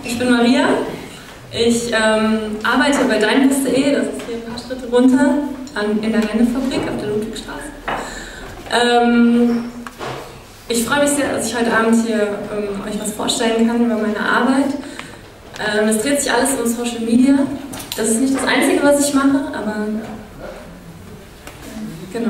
Ich bin Maria. Ich arbeite bei deinbus.de, das ist hier ein paar Schritte runter, in der Hennefabrik auf der Ludwigstraße. Ich freue mich sehr, dass ich heute Abend hier euch was vorstellen kann über meine Arbeit. Es dreht sich alles um Social Media. Das ist nicht das Einzige, was ich mache, aber genau.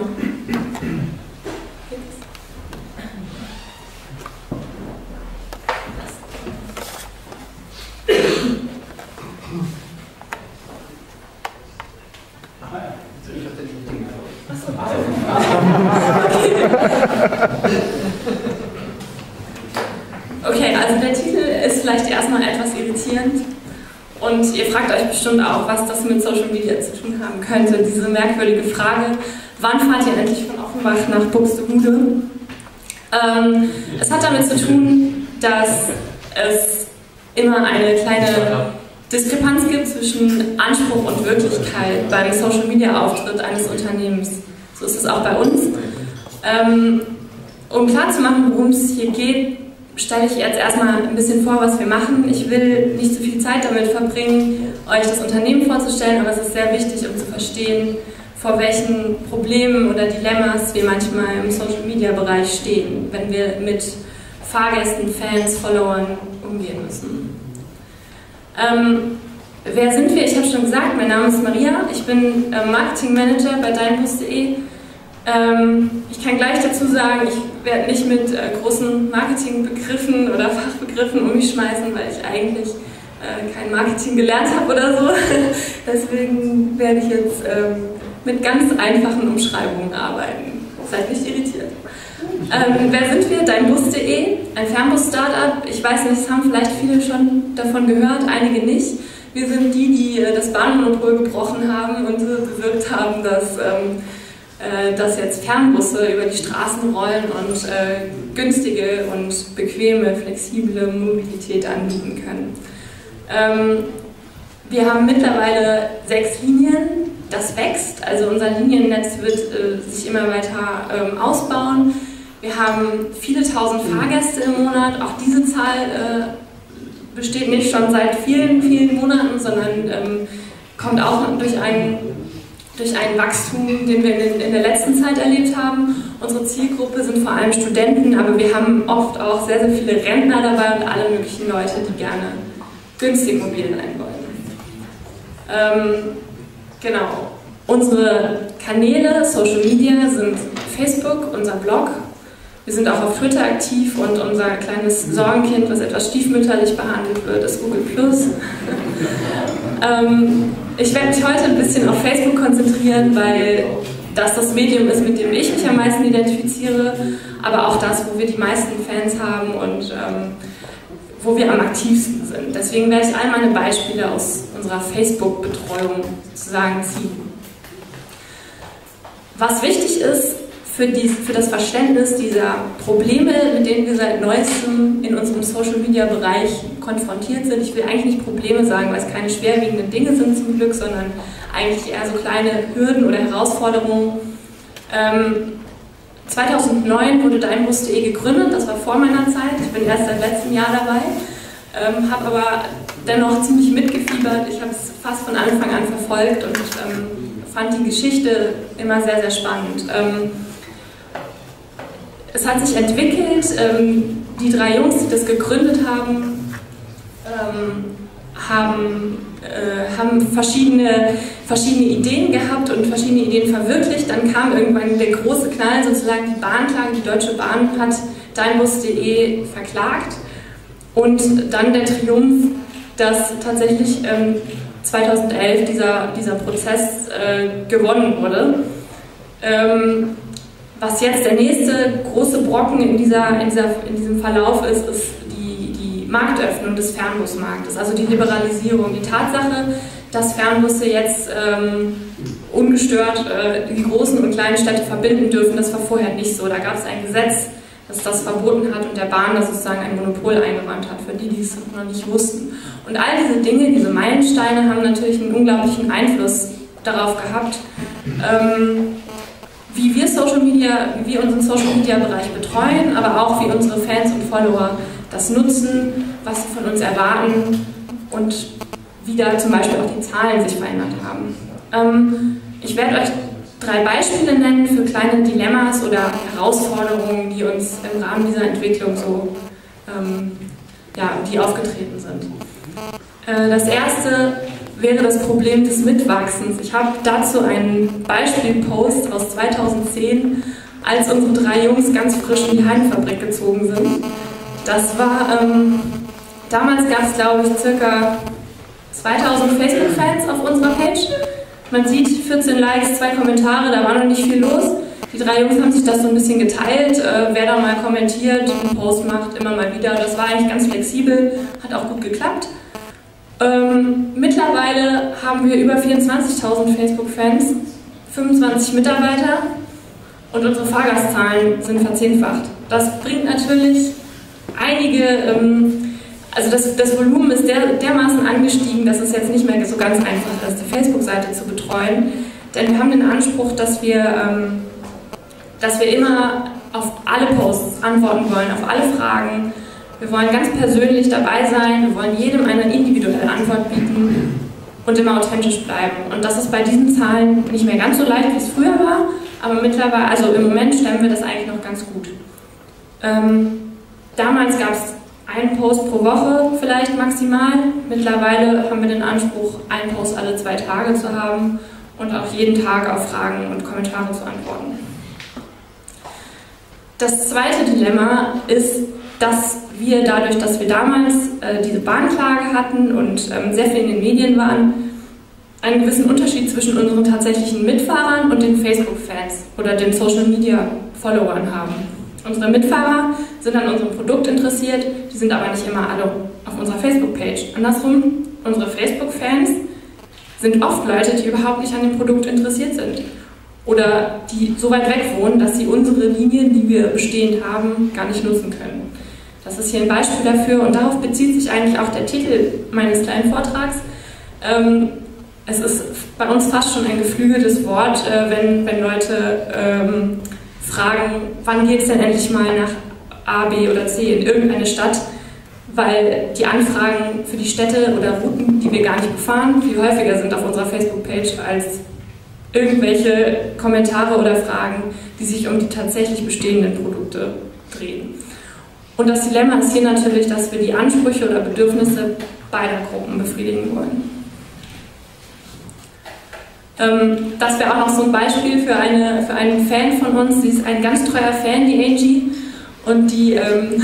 Okay, also der Titel ist vielleicht erstmal etwas irritierend und ihr fragt euch bestimmt auch, was das mit Social Media zu tun haben könnte. Diese merkwürdige Frage, wann fahrt ihr endlich von Offenbach nach Buxtehude? Es hat damit zu tun, dass es immer eine kleine Diskrepanz gibt zwischen Anspruch und Wirklichkeit beim Social Media Auftritt eines Unternehmens. So ist es auch bei uns. Um klarzumachen, worum es hier geht, stelle ich jetzt erstmal ein bisschen vor, was wir machen. Ich will nicht so viel Zeit damit verbringen, euch das Unternehmen vorzustellen, aber es ist sehr wichtig, um zu verstehen, vor welchen Problemen oder Dilemmas wir manchmal im Social-Media-Bereich stehen, wenn wir mit Fahrgästen, Fans, Followern umgehen müssen. Wer sind wir? Ich habe schon gesagt, mein Name ist Maria, ich bin Marketing-Manager bei deinbus.de. Ich kann gleich dazu sagen, ich werde nicht mit großen Marketingbegriffen oder Fachbegriffen um mich schmeißen, weil ich eigentlich kein Marketing gelernt habe oder so. Deswegen werde ich jetzt mit ganz einfachen Umschreibungen arbeiten. Seid nicht irritiert. Wer sind wir? Deinbus.de, ein Fernbus-Startup. Ich weiß nicht, es haben vielleicht viele schon davon gehört, einige nicht. Wir sind die das Bahnmonopol gebrochen haben und bewirkt haben, dass jetzt Fernbusse über die Straßen rollen und günstige und bequeme, flexible Mobilität anbieten können. Wir haben mittlerweile 6 Linien, das wächst, also unser Liniennetz wird sich immer weiter ausbauen. Wir haben viele tausend Fahrgäste im Monat, auch diese Zahl besteht nicht schon seit vielen, vielen Monaten, sondern kommt auch durch ein Wachstum, den wir in der letzten Zeit erlebt haben. Unsere Zielgruppe sind vor allem Studenten, aber wir haben oft auch sehr, sehr viele Rentner dabei und alle möglichen Leute, die gerne günstig mobil sein wollen. Genau. Unsere Kanäle, Social Media sind Facebook, unser Blog. Wir sind auch auf Twitter aktiv und unser kleines Sorgenkind, was etwas stiefmütterlich behandelt wird, ist Google+. Ich werde mich heute ein bisschen auf Facebook konzentrieren, weil das Medium ist, mit dem ich mich am meisten identifiziere, aber auch das, wo wir die meisten Fans haben und wo wir am aktivsten sind. Deswegen werde ich all meine Beispiele aus unserer Facebook-Betreuung sozusagen ziehen. Was wichtig ist für das Verständnis dieser Probleme, mit denen wir seit Neuestem in unserem Social-Media-Bereich konfrontiert sind. Ich will eigentlich nicht Probleme sagen, weil es keine schwerwiegenden Dinge sind zum Glück, sondern eigentlich eher so kleine Hürden oder Herausforderungen. 2009 wurde deinbus.de gegründet, das war vor meiner Zeit. Ich bin erst seit letztem Jahr dabei, habe aber dennoch ziemlich mitgefiebert. Ich habe es fast von Anfang an verfolgt und fand die Geschichte immer sehr, sehr spannend. Es hat sich entwickelt, die 3 Jungs, die das gegründet haben, haben verschiedene Ideen gehabt und verschiedene Ideen verwirklicht. Dann kam irgendwann der große Knall, sozusagen die Bahnklage. Die Deutsche Bahn hat deinbus.de verklagt. Und dann der Triumph, dass tatsächlich 2011 dieser Prozess gewonnen wurde. Was jetzt der nächste große Brocken in diesem Verlauf ist die Marktöffnung des Fernbusmarktes, also die Liberalisierung, die Tatsache, dass Fernbusse jetzt ungestört die großen und kleinen Städte verbinden dürfen. Das war vorher nicht so. Da gab es ein Gesetz, das das verboten hat und der Bahn das sozusagen ein Monopol eingeräumt hat, für die es noch nicht wussten. Und all diese Dinge, diese Meilensteine haben natürlich einen unglaublichen Einfluss darauf gehabt, wie wir unseren Social Media Bereich betreuen, aber auch wie unsere Fans und Follower das nutzen, was sie von uns erwarten und wie da zum Beispiel auch die Zahlen sich verändert haben. Ich werde euch 3 Beispiele nennen für kleine Dilemmas oder Herausforderungen, die uns im Rahmen dieser Entwicklung so die aufgetreten sind. Das erste wäre das Problem des Mitwachsens. Ich habe dazu einen Beispielpost aus 2010, als unsere 3 Jungs ganz frisch in die Heidenfabrik gezogen sind. Das war, damals gab es, glaube ich, ca. 2000 Facebook-Fans auf unserer Page. Man sieht 14 Likes, 2 Kommentare, da war noch nicht viel los. Die 3 Jungs haben sich das so ein bisschen geteilt, wer da mal kommentiert, einen Post macht, immer mal wieder. Das war eigentlich ganz flexibel, hat auch gut geklappt. Mittlerweile haben wir über 24.000 Facebook-Fans, 25 Mitarbeiter und unsere Fahrgastzahlen sind verzehnfacht. Das bringt natürlich einige, also das Volumen ist dermaßen angestiegen, dass es jetzt nicht mehr so ganz einfach ist, die Facebook-Seite zu betreuen. Denn wir haben den Anspruch, dass wir immer auf alle Posts antworten wollen, auf alle Fragen. Wir wollen ganz persönlich dabei sein, wir wollen jedem eine individuelle Antwort bieten und immer authentisch bleiben. Und das ist bei diesen Zahlen nicht mehr ganz so leicht, wie es früher war, aber mittlerweile, also im Moment stemmen wir das eigentlich noch ganz gut. Damals gab es einen Post pro Woche vielleicht maximal. Mittlerweile haben wir den Anspruch, einen Post alle 2 Tage zu haben und auch jeden Tag auf Fragen und Kommentare zu antworten. Das zweite Dilemma ist, dass wir dadurch, dass wir damals diese Bahnklage hatten und sehr viel in den Medien waren, einen gewissen Unterschied zwischen unseren tatsächlichen Mitfahrern und den Facebook-Fans oder den Social-Media-Followern haben. Unsere Mitfahrer sind an unserem Produkt interessiert, die sind aber nicht immer alle auf unserer Facebook-Page. Andersrum, unsere Facebook-Fans sind oft Leute, die überhaupt nicht an dem Produkt interessiert sind oder die so weit weg wohnen, dass sie unsere Linien, die wir bestehend haben, gar nicht nutzen können. Das ist hier ein Beispiel dafür und darauf bezieht sich eigentlich auch der Titel meines kleinen Vortrags. Es ist bei uns fast schon ein geflügeltes Wort, wenn Leute fragen, wann geht es denn endlich mal nach A, B oder C in irgendeine Stadt, weil die Anfragen für die Städte oder Routen, die wir gar nicht befahren, viel häufiger sind auf unserer Facebook-Page als irgendwelche Kommentare oder Fragen, die sich um die tatsächlich bestehenden Produkte drehen. Und das Dilemma ist hier natürlich, dass wir die Ansprüche oder Bedürfnisse beider Gruppen befriedigen wollen. Das wäre auch noch so ein Beispiel für einen Fan von uns. Sie ist ein ganz treuer Fan, die Angie, und die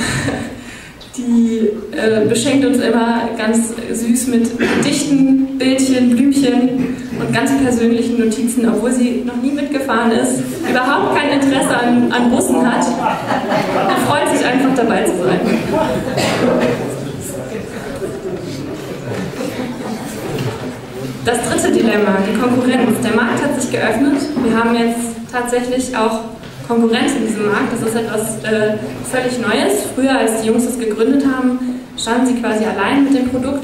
beschenkt uns immer ganz süß mit Gedichten, Bildchen, Blümchen und ganz persönlichen Notizen, obwohl sie noch nie mitgefahren ist, überhaupt kein Interesse an Bussen hat. Sie freut sich einfach dabei zu sein. Das dritte Dilemma, die Konkurrenz. Der Markt hat sich geöffnet. Wir haben jetzt tatsächlich auch Konkurrenz in diesem Markt. Das ist etwas völlig Neues. Früher, als die Jungs das gegründet haben, standen sie quasi allein mit dem Produkt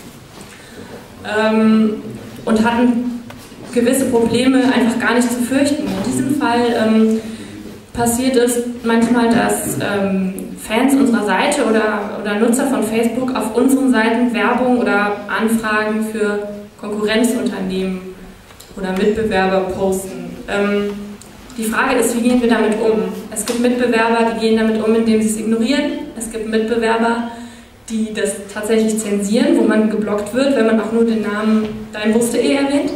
und hatten gewisse Probleme einfach gar nicht zu fürchten. In diesem Fall passiert es manchmal, dass Fans unserer Seite oder Nutzer von Facebook auf unseren Seiten Werbung oder Anfragen für Konkurrenzunternehmen oder Mitbewerber posten. Die Frage ist, wie gehen wir damit um? Es gibt Mitbewerber, die gehen damit um, indem sie es ignorieren. Es gibt Mitbewerber, die das tatsächlich zensieren, wo man geblockt wird, wenn man auch nur den Namen deinbus.de erwähnt.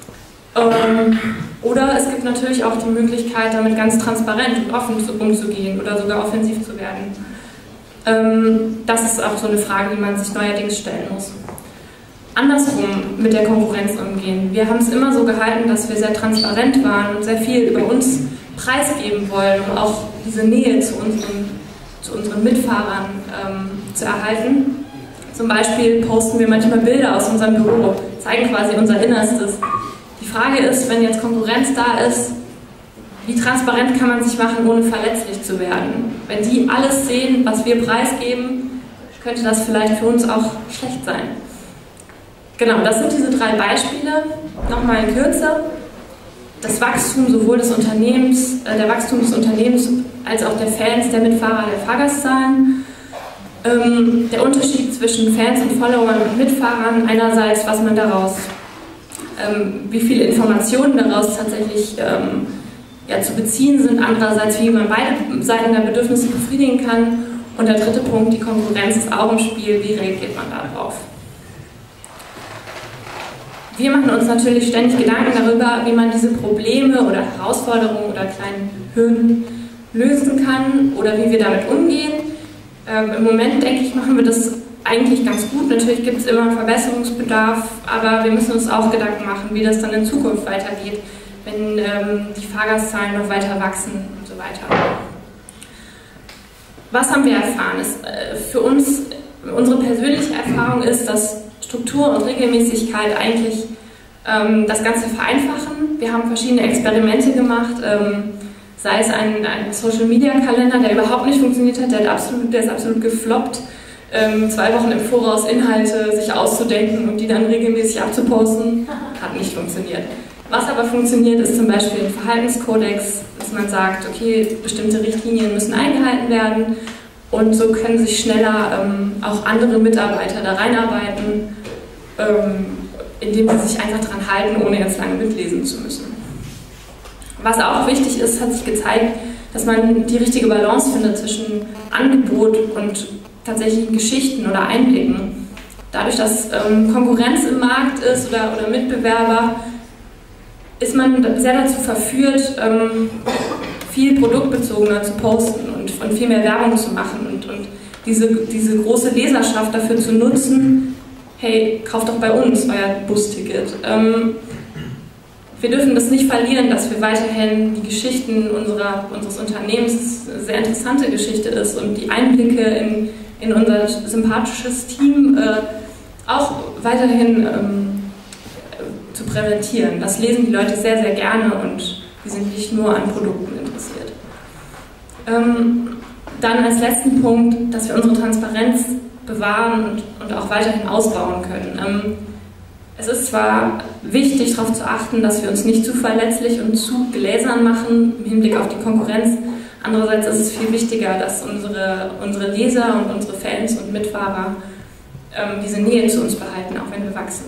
Oder es gibt natürlich auch die Möglichkeit, damit ganz transparent und offen umzugehen oder sogar offensiv zu werden. Das ist auch so eine Frage, die man sich neuerdings stellen muss. Andersrum mit der Konkurrenz umgehen. Wir haben es immer so gehalten, dass wir sehr transparent waren und sehr viel über uns preisgeben wollen, um auch diese Nähe zu unseren Mitfahrern zu erhalten. Zum Beispiel posten wir manchmal Bilder aus unserem Büro, zeigen quasi unser Innerstes. Die Frage ist, wenn jetzt Konkurrenz da ist, wie transparent kann man sich machen, ohne verletzlich zu werden? Wenn die alles sehen, was wir preisgeben, könnte das vielleicht für uns auch schlecht sein. Genau, das sind diese 3 Beispiele, nochmal in Kürze. Das Wachstum sowohl des Unternehmens, der Wachstum des Unternehmens als auch der Fans, der Mitfahrer, der Fahrgastzahlen. Der Unterschied zwischen Fans und Followern und Mitfahrern einerseits, was man daraus, wie viele Informationen daraus tatsächlich zu beziehen sind, andererseits wie man beide Seiten der Bedürfnisse befriedigen kann und der dritte Punkt, die Konkurrenz ist auch im Spiel, wie reagiert man darauf. Wir machen uns natürlich ständig Gedanken darüber, wie man diese Probleme oder Herausforderungen oder kleinen Hürden lösen kann oder wie wir damit umgehen. Im Moment, denke ich, machen wir das eigentlich ganz gut. Natürlich gibt es immer Verbesserungsbedarf, aber wir müssen uns auch Gedanken machen, wie das dann in Zukunft weitergeht, wenn die Fahrgastzahlen noch weiter wachsen und so weiter. Was haben wir erfahren? Für uns, unsere persönliche Erfahrung ist, dass Struktur und Regelmäßigkeit eigentlich das Ganze vereinfachen. Wir haben verschiedene Experimente gemacht, sei es ein Social-Media-Kalender, der überhaupt nicht funktioniert hat, der ist absolut gefloppt. 2 Wochen im Voraus Inhalte sich auszudenken und die dann regelmäßig abzuposten, hat nicht funktioniert. Was aber funktioniert, ist zum Beispiel ein Verhaltenskodex, dass man sagt, okay, bestimmte Richtlinien müssen eingehalten werden und so können sich schneller auch andere Mitarbeiter da reinarbeiten, indem sie sich einfach dran halten, ohne jetzt lange mitlesen zu müssen. Was auch wichtig ist, hat sich gezeigt, dass man die richtige Balance findet zwischen Angebot und tatsächlichen Geschichten oder Einblicken. Dadurch, dass Konkurrenz im Markt ist oder Mitbewerber, ist man sehr dazu verführt, viel produktbezogener zu posten und viel mehr Werbung zu machen und diese große Leserschaft dafür zu nutzen, hey, kauft doch bei uns euer Busticket. Wir dürfen das nicht verlieren, dass wir weiterhin die Geschichten unseres Unternehmens, eine sehr interessante Geschichte ist und die Einblicke in unser sympathisches Team auch weiterhin zu präsentieren. Das lesen die Leute sehr, sehr gerne und wir sind nicht nur an Produkten interessiert. Dann als letzten Punkt, dass wir unsere Transparenz bewahren und auch weiterhin ausbauen können. Es ist zwar wichtig, darauf zu achten, dass wir uns nicht zu verletzlich und zu gläsern machen im Hinblick auf die Konkurrenz. Andererseits ist es viel wichtiger, dass unsere Leser und unsere Fans und Mitfahrer diese Nähe zu uns behalten, auch wenn wir wachsen.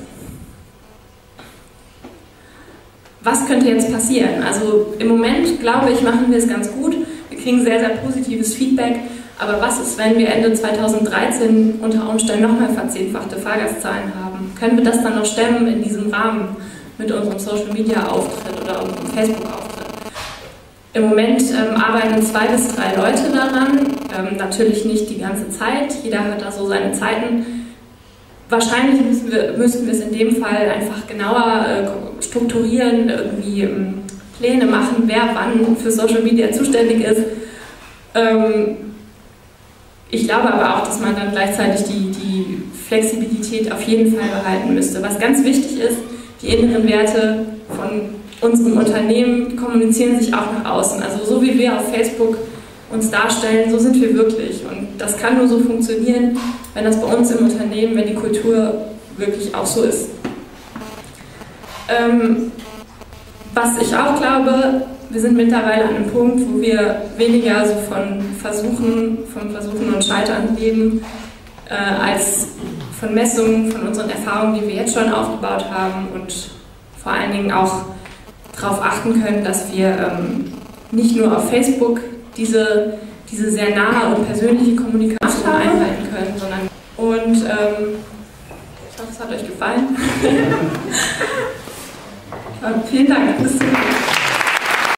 Was könnte jetzt passieren? Also im Moment, glaube ich, machen wir es ganz gut. Wir kriegen sehr, sehr positives Feedback. Aber was ist, wenn wir Ende 2013 unter Umständen nochmal verzehnfachte Fahrgastzahlen haben? Können wir das dann noch stemmen in diesem Rahmen mit unserem Social-Media-Auftritt oder unserem Facebook-Auftritt? Im Moment arbeiten 2 bis 3 Leute daran, natürlich nicht die ganze Zeit, jeder hat da so seine Zeiten. Wahrscheinlich müssten wir es in dem Fall einfach genauer strukturieren, irgendwie Pläne machen, wer wann für Social Media zuständig ist. Ich glaube aber auch, dass man dann gleichzeitig die Flexibilität auf jeden Fall behalten müsste. Was ganz wichtig ist, die inneren Werte von unserem Unternehmen kommunizieren sich auch nach außen. Also so wie wir auf Facebook uns darstellen, so sind wir wirklich. Und das kann nur so funktionieren, wenn das bei uns im Unternehmen, wenn die Kultur wirklich auch so ist. Was ich auch glaube, wir sind mittlerweile an einem Punkt, wo wir weniger so vom Versuchen und Scheitern leben, als von Messungen, von unseren Erfahrungen, die wir jetzt schon aufgebaut haben und vor allen Dingen auch darauf achten können, dass wir nicht nur auf Facebook diese sehr nahe und persönliche Kommunikation einhalten können, sondern ich hoffe, es hat euch gefallen. Vielen Dank. Bis zum nächsten Mal.